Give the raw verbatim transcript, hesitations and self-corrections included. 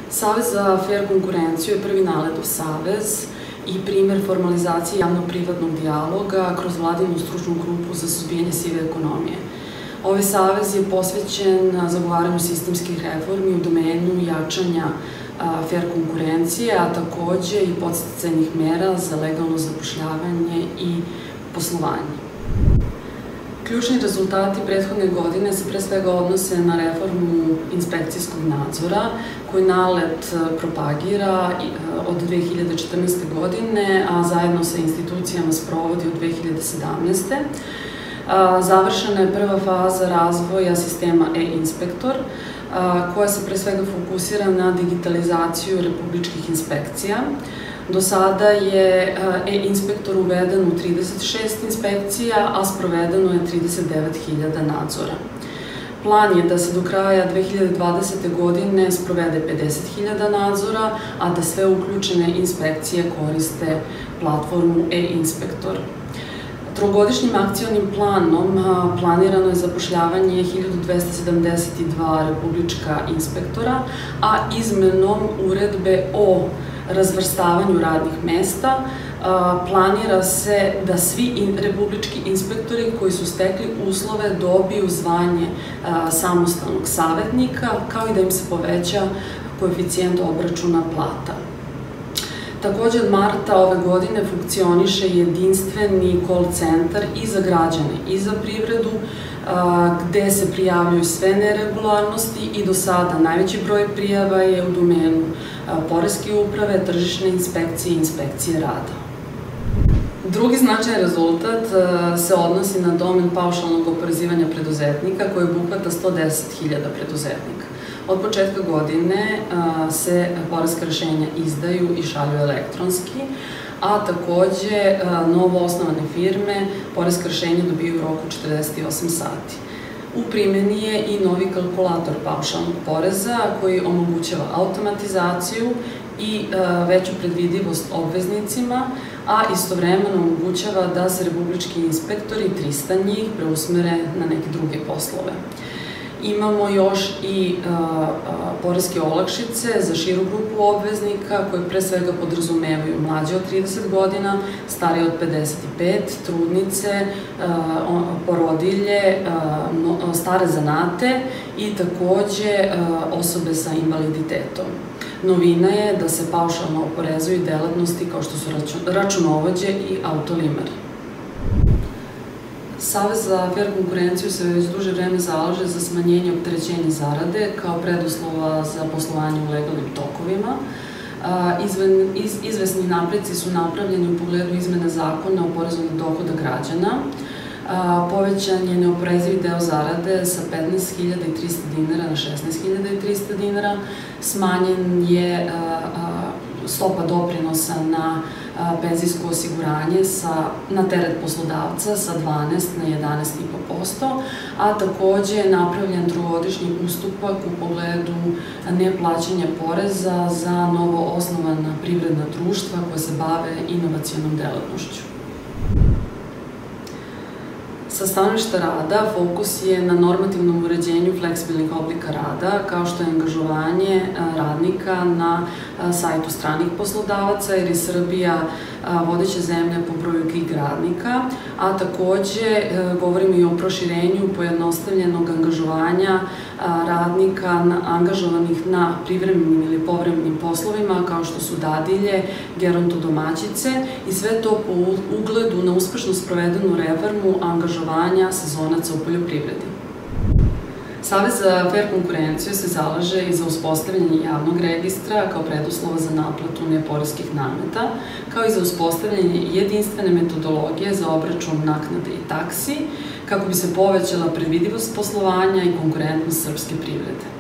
Savez za fair konkurenciju je prvi NALED-ov savez i primer formalizacije javno-privatnog dijaloga kroz vladinu stručnu grupu za suzbijanje sive ekonomije. Ovaj savez je posvećen zagovaranju sistemskih reformi u domenu jačanja fair konkurencije, a takođe i podsticajnih mera za legalno zapošljavanje i poslovanje. Ključni rezultati prethodne godine se pre svega odnose na reformu inspekcijskog nadzora koji NALED propagira od dve hiljade četrnaeste. godine, a zajedno sa institucijama sprovodi od dve hiljade sedamnaeste. Završena je prva faza razvoja sistema e-inspektor, koja se pre svega fokusira na digitalizaciju republičkih inspekcija. Do sada je e-inspektor uveden u trideset šest inspekcija, a sprovedeno je trideset devet hiljada nadzora. Plan je da se do kraja dve hiljade dvadesete. godine sprovede pedeset hiljada nadzora, a da sve uključene inspekcije koriste platformu e-inspektor. Trogodišnjim akcionim planom planirano je zapošljavanje hiljadu dvesta sedamdeset dva republička inspektora, a izmenom uredbe o razvrstavanju radnih mesta planira se da svi republički inspektori koji su stekli uslove dobiju zvanje samostalnog savetnika, kao i da im se poveća koeficijent obračuna plata. Takođe, od marta ove godine funkcioniše jedinstveni call centar i za građane i za privredu, gde se prijavljuju sve neregularnosti i do sada najveći broj prijava je u domenu poreske uprave, tržišne inspekcije i inspekcije rada. Drugi značajan rezultat se odnosi na domen paušalnog oporezivanja preduzetnika koji obuhvata sto deset hiljada preduzetnika. Od početka godine se poreska rešenja izdaju i šalju elektronski, a takođe novo osnovane firme poreska rešenja dobiju u roku četrdeset osam sati. U primjeni je i novi kalkulator paušalnog poreza koji omogućava automatizaciju i veću predvidivost obveznicima, a istovremeno omogućava da se republički inspektori, trista njih, preusmere na neke druge poslove. Imamo još i poreske olakšice za širu grupu obveznika koje pre svega podrazumevaju mlađe od trideset godina, starije od pedeset pet, trudnice, porodilje, stare zanate i takođe osobe sa invaliditetom. Novina je da se paušalno oporezuju delatnosti kao što su računovođe i autolimari. Savez za fair konkurenciju se već duže vreme zalaže za smanjenje opterećenja zarade kao preduslova za poslovanje u legalnim tokovima. Izvesni napreci su napravljeni u pogledu izmene zakona o porezu na dohodak građana. Povećan je neoporezivi deo zarade sa petnaest hiljada trista dinara na šesnaest hiljada trista dinara. Smanjen je stopa doprinosa na penzijsko osiguranje na teret poslodavca sa dvanaest na jedanaest zarez pet posto, a takođe je napravljen trogodišnji ustupak u pogledu neplaćanja poreza za novo osnovana privredna društva koja se bave inovacionom delatnošću. Sa stanovišta rada fokus je na normativnom uređenju fleksibilnih oblika rada, kao što je angažovanje radnika na sajtu stranih poslodavaca, jer je Srbija vodeća zemlja po broju gig radnika, a takođe govorimo i o proširenju pojednostavljenog angažovanja radnika angažovanih na privremenim ili povremenim poslovima, kao što su dadilje, gerontodomaćice, i sve to po ugledu na uspešno sprovedenu reformu angažovanja sezonaca u poljoprivredi. Savez za fair konkurenciju se zalaže i za uspostavljanje javnog registra kao preduslova za naplatu neporeskih nameta, kao i za uspostavljanje jedinstvene metodologije za obračun naknade i taksi, kako bi se povećala predvidivost poslovanja i konkurentnost srpske privrede.